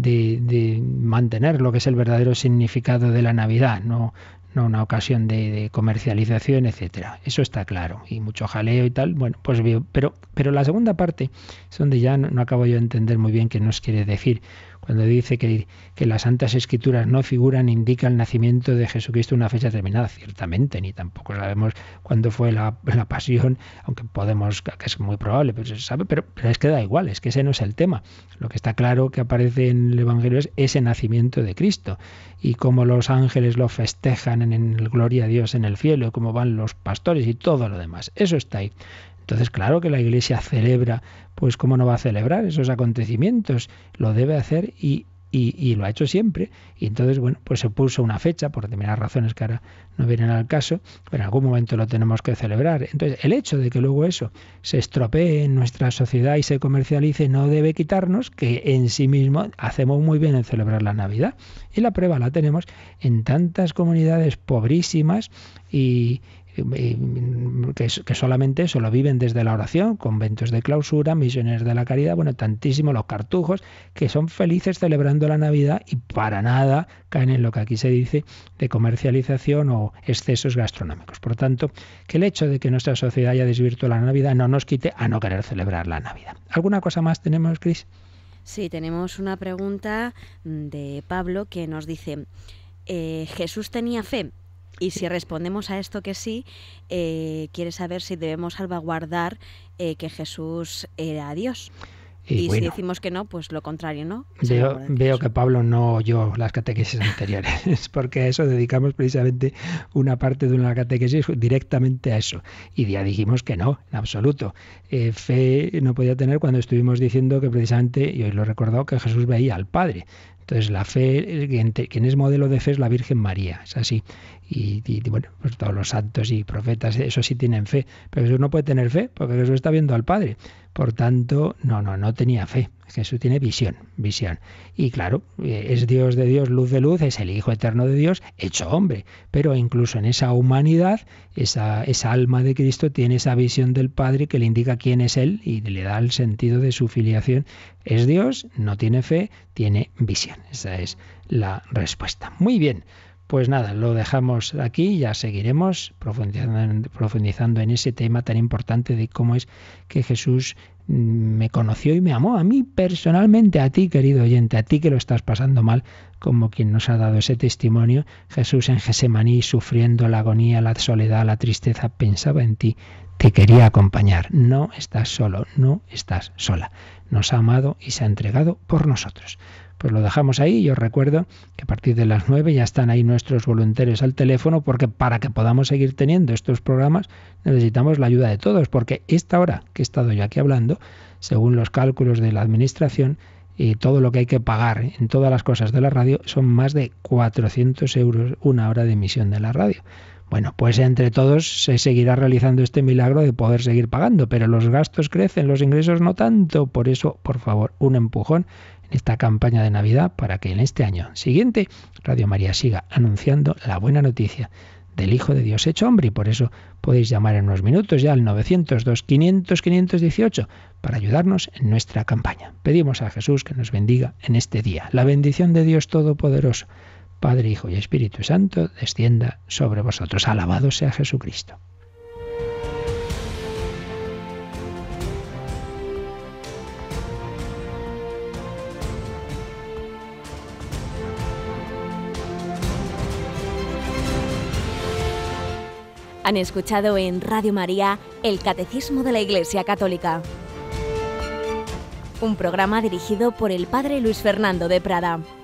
de mantener lo que es el verdadero significado de la Navidad, no una ocasión de comercialización, etcétera. Eso está claro. Y mucho jaleo y tal. Bueno, pues bien. Pero la segunda parte es donde ya no acabo yo de entender muy bien qué nos quiere decir. cuando dice que las Santas Escrituras no figuran, indica el nacimiento de Jesucristo una fecha determinada. Ciertamente, ni tampoco sabemos cuándo fue la pasión, aunque podemos, que es muy probable, pero se sabe, pero es que da igual, es que ese no es el tema. Lo que está claro que aparece en el Evangelio es ese nacimiento de Cristo, y cómo los ángeles lo festejan en el gloria a Dios en el cielo, cómo van los pastores y todo lo demás. Eso está ahí. Entonces, claro que la Iglesia celebra, pues cómo no va a celebrar esos acontecimientos, lo debe hacer y lo ha hecho siempre. Y entonces, bueno, pues se puso una fecha, por determinadas razones que ahora no vienen al caso, pero en algún momento lo tenemos que celebrar. Entonces, el hecho de que luego eso se estropee en nuestra sociedad y se comercialice no debe quitarnos que en sí mismo hacemos muy bien en celebrar la Navidad. Y la prueba la tenemos en tantas comunidades pobrísimas y que solamente eso lo viven desde la oración, conventos de clausura, misiones de la caridad, bueno, tantísimo, los cartujos, que son felices celebrando la Navidad y para nada caen en lo que aquí se dice de comercialización o excesos gastronómicos. Por tanto, que el hecho de que nuestra sociedad haya desvirtuado la Navidad no nos quite a no querer celebrar la Navidad. ¿Alguna cosa más tenemos, Cris? Sí, tenemos una pregunta de Pablo que nos dice, ¿Jesús tenía fe? Y si respondemos a esto que sí, quiere saber si debemos salvaguardar que Jesús era Dios. Y bueno, si decimos que no, pues lo contrario, ¿no? Veo que Pablo no oyó las catequesis anteriores, porque a eso dedicamos precisamente una parte de una catequesis directamente a eso. Y ya dijimos que no, en absoluto. Fe no podía tener cuando estuvimos diciendo que precisamente, y hoy lo he recordado, que Jesús veía al Padre. Entonces la fe, quien es modelo de fe es la Virgen María, es así. Y bueno, pues todos los santos y profetas, eso sí tienen fe, pero Jesús no puede tener fe, porque Jesús está viendo al Padre. Por tanto, no tenía fe. Jesús tiene visión. Y claro, es Dios de Dios, luz de luz, es el Hijo eterno de Dios, hecho hombre. Pero incluso en esa humanidad, esa alma de Cristo tiene esa visión del Padre que le indica quién es Él y le da el sentido de su filiación. Es Dios, no tiene fe, tiene visión. Esa es la respuesta. Muy bien. Pues nada, lo dejamos aquí, ya seguiremos profundizando en ese tema tan importante de cómo es que Jesús me conoció y me amó a mí personalmente, a ti, querido oyente, a ti que lo estás pasando mal, como quien nos ha dado ese testimonio. Jesús en Gesemaní, sufriendo la agonía, la soledad, la tristeza, pensaba en ti, te quería acompañar. No estás solo, no estás sola. Nos ha amado y se ha entregado por nosotros. Pues lo dejamos ahí y os recuerdo que a partir de las 9 ya están ahí nuestros voluntarios al teléfono, porque para que podamos seguir teniendo estos programas necesitamos la ayuda de todos, porque esta hora que he estado yo aquí hablando, según los cálculos de la administración y todo lo que hay que pagar en todas las cosas de la radio, son más de 400 euros una hora de emisión de la radio. Bueno, pues entre todos se seguirá realizando este milagro de poder seguir pagando, pero los gastos crecen, los ingresos no tanto. Por eso, por favor, un empujón en esta campaña de Navidad para que en este año siguiente Radio María siga anunciando la buena noticia del Hijo de Dios hecho hombre. Y por eso podéis llamar en unos minutos ya al 902-500-518 para ayudarnos en nuestra campaña. Pedimos a Jesús que nos bendiga en este día. La bendición de Dios Todopoderoso, Padre, Hijo y Espíritu Santo, descienda sobre vosotros. Alabado sea Jesucristo. Han escuchado en Radio María el Catecismo de la Iglesia Católica, un programa dirigido por el Padre Luis Fernando de Prada.